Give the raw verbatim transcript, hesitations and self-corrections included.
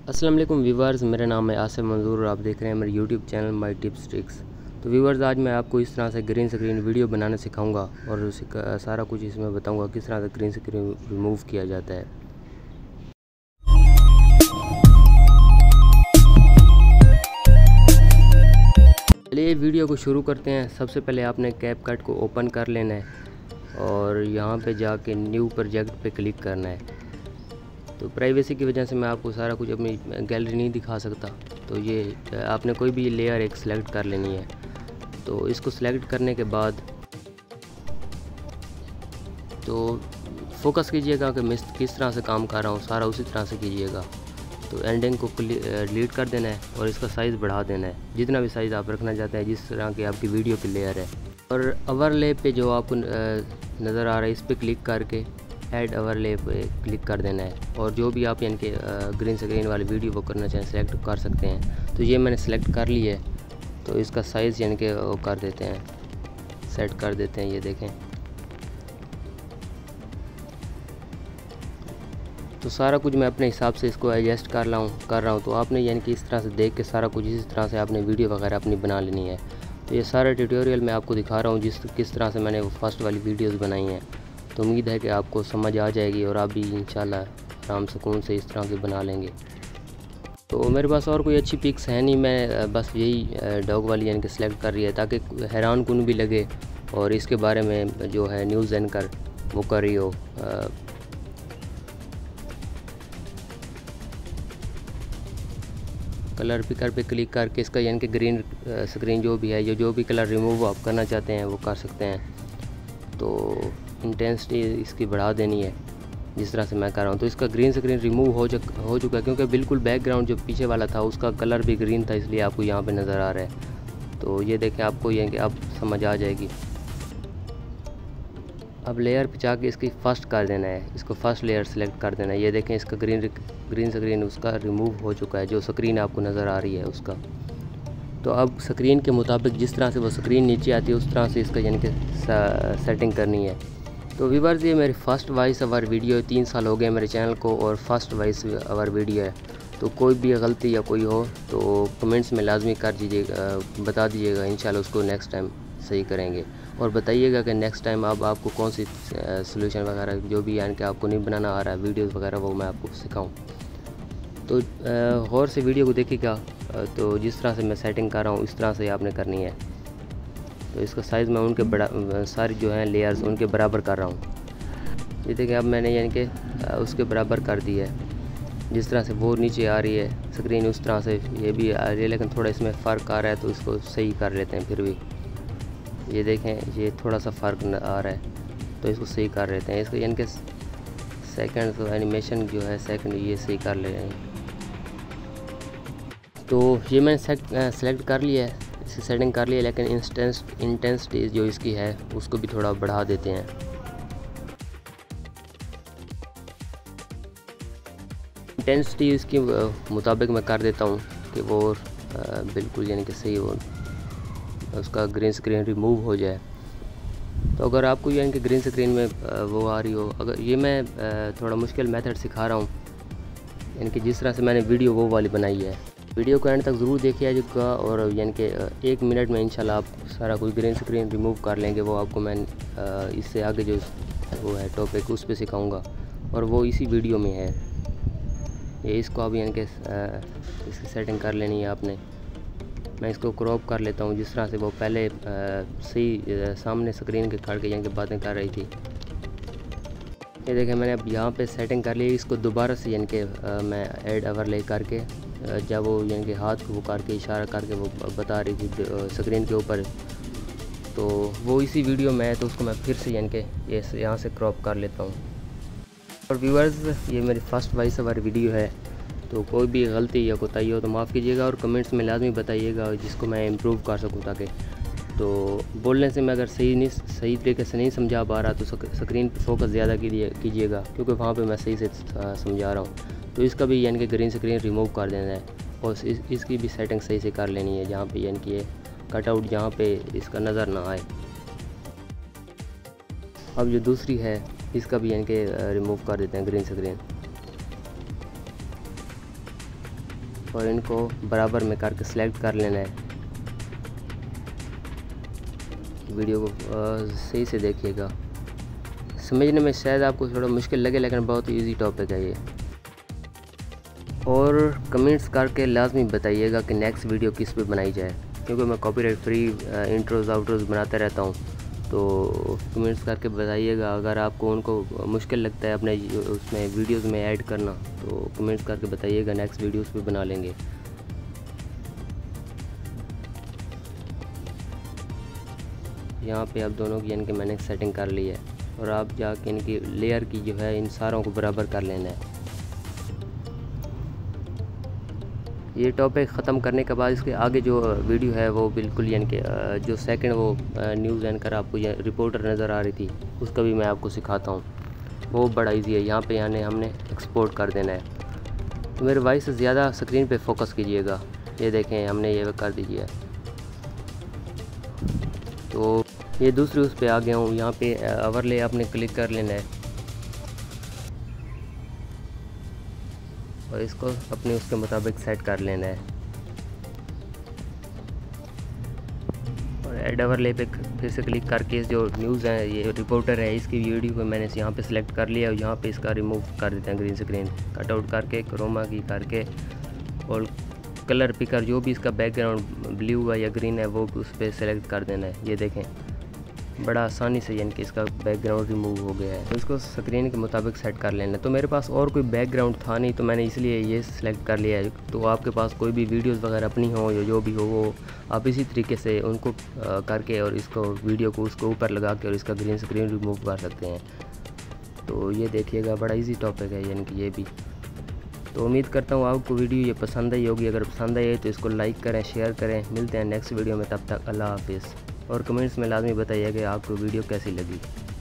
अस्सलाम वालेकुम व्यूवर्स, मेरा नाम है आसिफ मंजूर और आप देख रहे हैं मेरे YouTube channel my tips tricks. तो व्यूवर्स, आज मैं आपको इस तरह से ग्रीन स्क्रीन वीडियो बनाना सिखाऊंगा और सारा कुछ इसमें बताऊंगा किस तरह से ग्रीन स्क्रीन रिमूव किया जाता है। चलिए वीडियो को शुरू करते हैं। सबसे पहले आपने कैपकट को ओपन कर लेना है और यहाँ पे जाके न्यू प्रोजेक्ट पे क्लिक करना है। तो प्राइवेसी की वजह से मैं आपको सारा कुछ अपनी गैलरी नहीं दिखा सकता, तो ये आपने कोई भी लेयर एक सिलेक्ट कर लेनी है। तो इसको सिलेक्ट करने के बाद तो फोकस कीजिएगा कि मैं किस तरह से काम कर रहा हूँ, सारा उसी तरह से कीजिएगा। तो एंडिंग को डिलीट कर देना है और इसका साइज़ बढ़ा देना है, जितना भी साइज़ आप रखना चाहते हैं, जिस तरह की आपकी वीडियो की लेयर है। और ओवरले पे जो आपको नज़र आ रहा है, इस पर क्लिक करके ऐड ओवरले पे क्लिक कर देना है और जो भी आप यानी कि ग्रीन स्क्रीन वाली वीडियो वो करना चाहें सेलेक्ट कर सकते हैं। तो ये मैंने सेलेक्ट कर ली है, तो इसका साइज़ यानी कि वो कर देते हैं, सेट कर देते हैं। ये देखें, तो सारा कुछ मैं अपने हिसाब से इसको एडजस्ट कर रहा हूँ कर रहा हूँ तो आपने यानी कि इस तरह से देख के सारा कुछ इसी तरह से आपने वीडियो वगैरह अपनी बना लेनी है। तो ये सारा ट्यूटोरियल मैं आपको दिखा रहा हूँ जिस किस तरह से मैंने वो फर्स्ट वाली वीडियोज़ बनाई हैं। तो उम्मीद है कि आपको समझ आ जाएगी और आप भी इंशाल्लाह आराम सुकून से इस तरह के बना लेंगे। तो मेरे पास और कोई अच्छी पिक्स है नहीं, मैं बस यही डॉग वाली यानी कि सिलेक्ट कर रही है ताकि हैरान कुन भी लगे और इसके बारे में जो है न्यूज़ एंकर वो कर रही हो। कलर पिकर पे क्लिक करके इसका यानी कि ग्रीन स्क्रीन जो भी है, जो जो भी कलर रिमूव आप करना चाहते हैं वो कर सकते हैं। तो इंटेंसिटी इसकी बढ़ा देनी है जिस तरह से मैं कर रहा हूँ। तो इसका ग्रीन स्क्रीन रिमूव हो चुक हो चुका है क्योंकि बिल्कुल बैकग्राउंड जो पीछे वाला था उसका कलर भी ग्रीन था, इसलिए आपको यहाँ पे नज़र आ रहा है। तो ये देखें, आपको ये कि अब समझ आ जाएगी। अब लेयर पे जाके इसकी फ़र्स्ट कर देना है, इसको फर्स्ट लेयर सेलेक्ट कर देना है। ये देखें, इसका ग्रीन ग्रीन स्क्रीन उसका रिमूव हो चुका है, जो स्क्रीन आपको नज़र आ रही है उसका। तो अब स्क्रीन के मुताबिक जिस तरह से वो स्क्रीन नीचे आती है उस तरह से इसका यानी कि सेटिंग करनी है। तो व्यूअर्स, ये मेरी फ़र्स्ट वॉइस ओवर वीडियो है, तीन साल हो गए मेरे चैनल को और फर्स्ट वॉइस ओवर वीडियो है। तो कोई भी गलती या कोई हो तो कमेंट्स में लाजमी कर दीजिएगा, बता दीजिएगा, इंशाल्लाह उसको नेक्स्ट टाइम सही करेंगे। और बताइएगा कि नेक्स्ट टाइम अब आपको कौन सी सोल्यूशन वगैरह जो भी यानी कि आपको नहीं बनाना आ रहा है वीडियोज़ वगैरह, वो मैं आपको सिखाऊँ। तो गौर से वीडियो को देखिएगा। तो जिस तरह से मैं सेटिंग कर रहा हूँ इस तरह से आपने करनी है। तो इसका साइज़ मैं उनके बड़ा सारी जो हैं लेयर्स उनके बराबर कर रहा हूँ। ये देखिए, अब मैंने यानी कि उसके बराबर कर दी है। जिस तरह से वो नीचे आ रही है स्क्रीन उस तरह से ये भी आ रही है, लेकिन थोड़ा इसमें फ़र्क आ रहा है तो इसको सही कर लेते हैं। फिर भी ये देखें, ये थोड़ा सा फ़र्क आ रहा है तो इसको सही कर लेते हैं। इसको यानी कि सेकंड तो एनिमेशन जो है सेकंड ये सही कर ले रहे हैं। तो ये मैंने सेलेक्ट कर लिया है, इसकी सेटिंग कर लिया है, लेकिन इंस्टेंस इंटेंसिटी जो इसकी है उसको भी थोड़ा बढ़ा देते हैं। इंटेंसिटी इसकी मुताबिक मैं कर देता हूँ कि वो बिल्कुल यानी कि सही हो, उसका ग्रीन स्क्रीन रिमूव हो जाए। तो अगर आपको यानी कि ग्रीन स्क्रीन में वो आ रही हो, अगर ये मैं थोड़ा मुश्किल मेथड सिखा रहा हूँ, यानी कि जिस तरह से मैंने वीडियो वो वाली बनाई है। वीडियो को एंड तक ज़रूर देखिएगा और यानी कि एक मिनट में इंशाल्लाह आप सारा कुछ ग्रीन स्क्रीन रिमूव कर लेंगे। वो आपको मैं इससे आगे जो वो है टॉपिक उस पर सिखाऊंगा और वो इसी वीडियो में है। ये इसको अब यानी कि इसकी सेटिंग कर लेनी है आपने। मैं इसको क्रॉप कर लेता हूँ जिस तरह से वो पहले सही सामने स्क्रीन के खड़ के यानी कि बातें कर रही थी। ये देखें, मैंने अब यहाँ पे सेटिंग कर ली। इसको दोबारा से यानी कि मैं ऐड ओवरले करके जब वो यानी कि हाथ को वो करके इशारा करके वो बता रही थी स्क्रीन के ऊपर, तो वो इसी वीडियो में है, तो उसको मैं फिर से यानी कि ये यहाँ से क्रॉप कर लेता हूँ। और व्यूअर्स, ये मेरी फर्स्ट वॉइस ओवर वीडियो है, तो कोई भी गलती या कोताही हो तो माफ़ कीजिएगा और कमेंट्स में लाजमी बताइएगा जिसको मैं इम्प्रूव कर सकूँ। ताकि तो बोलने से मैं अगर सही नहीं सही तरीके से नहीं समझा पा रहा तो स्क्रीन पर फोकस ज़्यादा कीजिएगा क्योंकि वहाँ पे मैं सही से समझा रहा हूँ। तो इसका भी यानी कि ग्रीन स्क्रीन रिमूव कर देना है और इस, इसकी भी सेटिंग सही से कर लेनी है, जहाँ पे यानी कि ये कटआउट जहाँ पे इसका नज़र ना आए। अब जो दूसरी है इसका भी यानी कि रिमूव कर देते हैं ग्रीन स्क्रीन। और इनको बराबर में करके सिलेक्ट कर लेना है। वीडियो को सही से देखिएगा, समझने में शायद आपको थोड़ा मुश्किल लगे लेकिन बहुत इजी टॉपिक है ये। और कमेंट्स करके लाजमी बताइएगा कि नेक्स्ट वीडियो किस पे बनाई जाए, क्योंकि मैं कॉपीराइट फ्री इंट्रोज आउट्रोज बनाता रहता हूँ। तो कमेंट्स करके बताइएगा, अगर आपको उनको मुश्किल लगता है अपने उसमें वीडियोस में ऐड करना तो कमेंट्स करके बताइएगा, नेक्स्ट वीडियोस पे बना लेंगे। यहाँ पे आप दोनों की यानी कि मैंने सेटिंग कर ली है और आप जाके इनकी लेयर की जो है इन सारों को बराबर कर लेना है। ये टॉपिक ख़त्म करने के बाद इसके आगे जो वीडियो है वो बिल्कुल यानी कि जो सेकंड वो न्यूज़ एंकर आपको ये रिपोर्टर नज़र आ रही थी उसका भी मैं आपको सिखाता हूँ। वो बड़ा इजी है। यहाँ पे यानी हमने एक्सपोर्ट कर देना है। तो मेरे वॉइस से ज़्यादा स्क्रीन पे फोकस कीजिएगा। ये देखें हमने ये कर दीजिए। तो ये दूसरी उस पर आ गया हूँ। यहाँ पे ओवरले आपने क्लिक कर लेना है और इसको अपने उसके मुताबिक सेट कर लेना है। और ऐड ओवरले पे फिर से क्लिक करके जो न्यूज़ है ये रिपोर्टर है इसकी वीडियो को मैंने यहाँ पे सिलेक्ट कर लिया और यहाँ पे इसका रिमूव कर देते हैं ग्रीन स्क्रीन कट आउट करके क्रोमा की करके, और कलर पिकर जो भी इसका बैकग्राउंड ब्लू है या ग्रीन है वो उस पर सेलेक्ट कर देना है। ये देखें बड़ा आसानी से यानी कि इसका बैकग्राउंड रिमूव हो गया है। तो इसको स्क्रीन के मुताबिक सेट कर लेना। तो मेरे पास और कोई बैकग्राउंड था नहीं तो मैंने इसलिए ये सिलेक्ट कर लिया है। तो आपके पास कोई भी वीडियोस वगैरह अपनी हो या जो भी हो वो आप इसी तरीके से उनको आ, करके और इसको वीडियो को उसको ऊपर लगा के और इसका ग्रीन स्क्रीन रिमूव कर सकते हैं। तो ये देखिएगा बड़ा ईजी टॉपिक है यानी कि ये भी। तो उम्मीद करता हूँ आपको वीडियो ये पसंद आई होगी। अगर पसंद आई है तो इसको लाइक करें, शेयर करें। मिलते हैं नेक्स्ट वीडियो में, तब तक अल्लाह हाफिज़। और कमेंट्स में लाजमी बताइए कि आपको वीडियो कैसी लगी।